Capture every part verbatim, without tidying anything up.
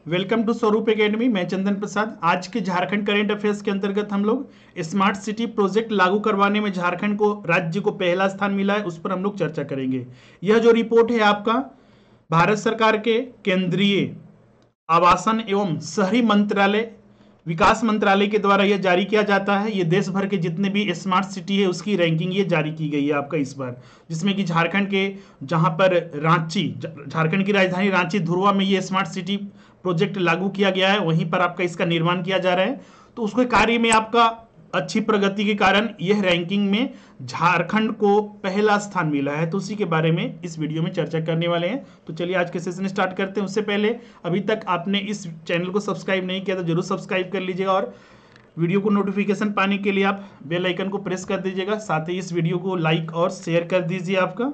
Welcome to स्वरूप academy. मैं चंदन प्रसाद। आज के झारखंड करेंट अफेयर्स के अंतर्गत हम लोग स्मार्ट सिटी प्रोजेक्ट लागू करवाने में झारखंड को राज्य को पहला स्थान मिला है, उस पर हम लोग चर्चा करेंगे। यह जो रिपोर्ट है आपका भारत सरकार के केंद्रीय आवासन एवं शहरी मंत्रालय विकास मंत्रालय के द्वारा यह जारी किया जाता है। ये देश भर के जितने भी स्मार्ट सिटी है उसकी रैंकिंग ये जारी की गई है आपका इस बार, जिसमें कि झारखंड के जहां पर रांची, झारखंड की राजधानी रांची धुरवा में ये स्मार्ट सिटी प्रोजेक्ट लागू किया गया है, वहीं पर आपका इसका निर्माण किया जा रहा है। तो उसके कार्य में आपका अच्छी प्रगति के कारण यह रैंकिंग में झारखंड को पहला स्थान मिला है। तो उसी के बारे में इस वीडियो में चर्चा करने वाले हैं। तो चलिए आज के सेशन स्टार्ट करते हैं। उससे पहले अभी तक आपने इस चैनल को सब्सक्राइब नहीं किया तो जरूर सब्सक्राइब कर लीजिएगा और वीडियो को नोटिफिकेशन पाने के लिए आप बेल आइकन को प्रेस कर दीजिएगा। साथ ही इस वीडियो को लाइक और शेयर कर दीजिए। आपका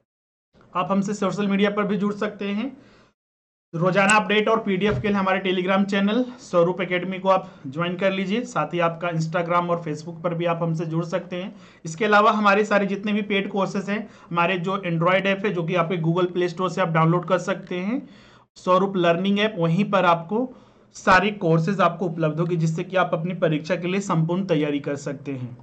आप हमसे सोशल मीडिया पर भी जुड़ सकते हैं। रोजाना अपडेट और पीडीएफ के लिए हमारे टेलीग्राम चैनल स्वरूप एकेडमी को आप ज्वाइन कर लीजिए। साथ ही आपका इंस्टाग्राम और फेसबुक पर भी आप हमसे जुड़ सकते हैं। इसके अलावा हमारे सारे जितने भी पेड कोर्सेज हैं, हमारे जो एंड्रॉयड ऐप है जो कि आपके गूगल प्ले स्टोर से आप डाउनलोड कर सकते हैं, स्वरूप लर्निंग ऐप, वहीं पर आपको सारे कोर्सेज आपको उपलब्ध होगी जिससे कि आप अपनी परीक्षा के लिए संपूर्ण तैयारी कर सकते हैं।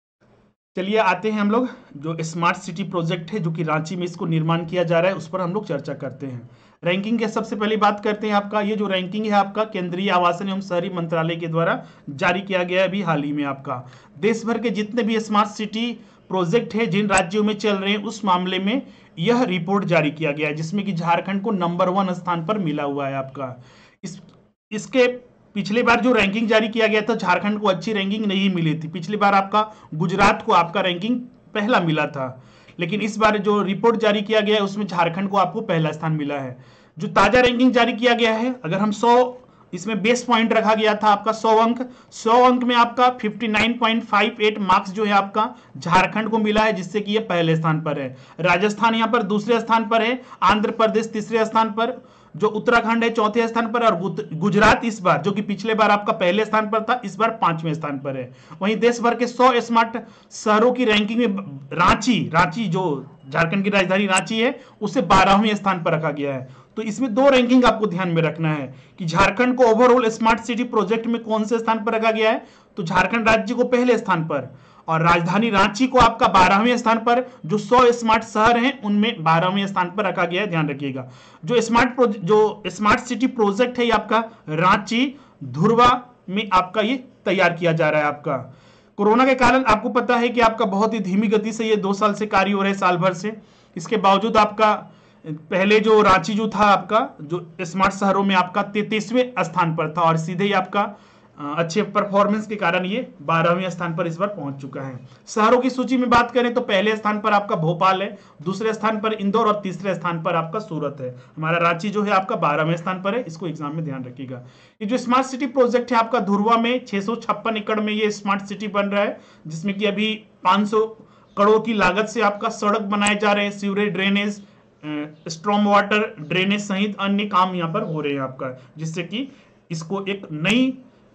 चलिए आते हैं हम लोग जो स्मार्ट सिटी प्रोजेक्ट है जो कि रांची में इसको निर्माण किया जा रहा है उस पर हम लोग चर्चा करते हैं। रैंकिंग के सबसे पहले बात करते हैं। आपका ये जो रैंकिंग है आपका केंद्रीय आवासन एवं शहरी मंत्रालय के द्वारा जारी किया गया है अभी हाल ही में। आपका देश भर के जितने भी स्मार्ट सिटी प्रोजेक्ट है जिन राज्यों में चल रहे हैं उस मामले में यह रिपोर्ट जारी किया गया है, जिसमें कि झारखंड को नंबर वन स्थान पर मिला हुआ है। आपका इस इसके पिछली बार जो रैंकिंग जारी किया गया था झारखंड को अच्छी रैंकिंग नहीं मिली थी। पिछली बार आपका गुजरात को आपका रैंकिंग पहला मिला था, लेकिन इस बार जो रिपोर्ट जारी किया गया है उसमें झारखंड को आपको पहला स्थान मिला है। जो ताजा रैंकिंग जारी किया गया है, अगर हम सौ इसमें बेस पॉइंट रखा गया था आपका सौ अंक, सौ अंक में आपका उनसठ पॉइंट पाँच आठ मार्क्स जो है आपका झारखंड को मिला है, जिससे कि ये पहले स्थान पर है। राजस्थान यहाँ पर दूसरे स्थान पर है, आंध्र प्रदेश तीसरे स्थान पर, जो उत्तराखंड है चौथे स्थान पर, और गुजरात इस बार जो कि पिछले बार आपका पहले स्थान पर था इस बार पांचवें स्थान पर है। वहीं देश भर के सौ स्मार्ट शहरों की रैंकिंग में रांची रांची जो झारखंड की राजधानी रांची है उसे बारहवें स्थान पर रखा गया है। तो इसमें दो रैंकिंग आपको ध्यान में रखना है कि झारखंड को ओवरऑल स्मार्ट सिटी प्रोजेक्ट में कौन से स्थान पर रखा गया है। तो झारखंड राज्य को पहले स्थान पर और राजधानी रांची को आपका बारहवें स्थान पर, जो सौ स्मार्ट शहर हैं उनमें बारहवें स्थान पर रखा गया है। ध्यान रखिएगा। जो स्मार्ट जो स्मार्ट सिटी प्रोजेक्ट है ये आपका रांची धुरवा में आपका ये तैयार किया जा रहा है। आपका कोरोना के कारण आपको पता है कि आपका बहुत ही धीमी गति से ये दो साल से कार्य हो रहे हैं, साल भर से। इसके बावजूद आपका पहले जो रांची जो था आपका जो स्मार्ट शहरों में आपका तैंतीसवें स्थान पर था और सीधे ही आपका अच्छे परफॉर्मेंस के कारण ये बारहवें स्थान पर इस बार पहुंच चुका है। शहरों की सूची में बात करें तो पहले स्थान पर आपका भोपाल है, दूसरे स्थान पर इंदौर और तीसरे स्थान पर आपका सूरत है। हमारा रांची जो है आपका बारहवें स्थान पर है, इसको एग्जाम में ध्यान रखिएगा। ये जो स्मार्ट सिटी प्रोजेक्ट है आपका धुरवा में छह सौ छप्पन एकड़ में ये स्मार्ट सिटी बन रहा है, जिसमें कि अभी पांच सौ करोड़ की लागत से आपका सड़क बनाए जा रहे हैं, sewerage, drainage, storm water drainage सहित अन्य काम यहाँ पर हो रहे हैं आपका, जिससे कि इसको एक नई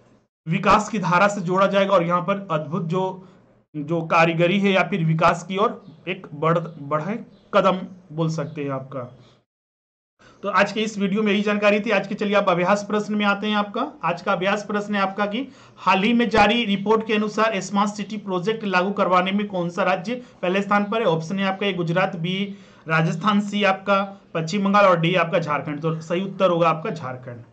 विकास की धारा से जोड़ा जाएगा और यहाँ पर अद्भुत जो जो कारीगरी है या फिर विकास की ओर एक बढ़ बढ़े कदम बोल सकते हैं आपका। तो आज के इस वीडियो में यही जानकारी थी। आज के चलिए आप अभ्यास प्रश्न में आते हैं। आपका आज का अभ्यास प्रश्न है आपका कि हाल ही में जारी रिपोर्ट के अनुसार स्मार्ट सिटी प्रोजेक्ट लागू करवाने में कौन सा राज्य पहले स्थान पर है। ऑप्शन है आपका A Gujarat, B Rajasthan, C आपका पश्चिम बंगाल और डी आपका झारखंड। तो सही उत्तर होगा आपका झारखंड।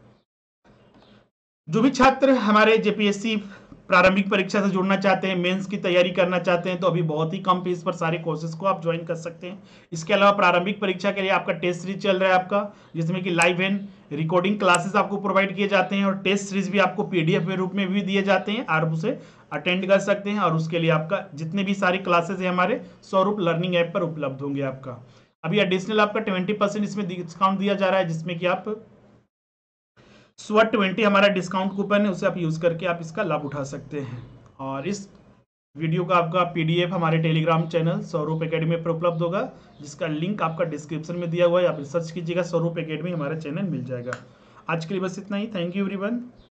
जो भी छात्र हमारे जेपीएससी प्रारंभिक परीक्षा से जुड़ना चाहते हैं, मेंस की तैयारी करना चाहते हैं, तो अभी बहुत ही कम फीस पर सारे कोर्सेज को आप ज्वाइन कर सकते हैं। इसके अलावा प्रारंभिक परीक्षा के लिए आपका टेस्ट सीरीज चल रहा है आपका, जिसमें कि लाइव एंड रिकॉर्डिंग क्लासेस आपको प्रोवाइड किए जाते हैं और टेस्ट सीरीज भी आपको पीडीएफ के रूप में भी दिए जाते हैं। आप उसे अटेंड कर सकते हैं और उसके लिए आपका जितने भी सारी क्लासेज है हमारे स्वरूप लर्निंग ऐप पर उपलब्ध होंगे। आपका अभी एडिशनल आपका ट्वेंटी परसेंट इसमें डिस्काउंट दिया जा रहा है, जिसमें कि आप स्वट ट्वेंटी हमारा डिस्काउंट कूपन है, उसे आप यूज करके आप इसका लाभ उठा सकते हैं। और इस वीडियो का आपका पीडीएफ हमारे टेलीग्राम चैनल स्वरूप एकेडमी पर उपलब्ध होगा, जिसका लिंक आपका डिस्क्रिप्शन में दिया हुआ है। आप सर्च कीजिएगा स्वरूप एकेडमी, हमारा चैनल मिल जाएगा। आज के लिए बस इतना ही। Thank you everyone.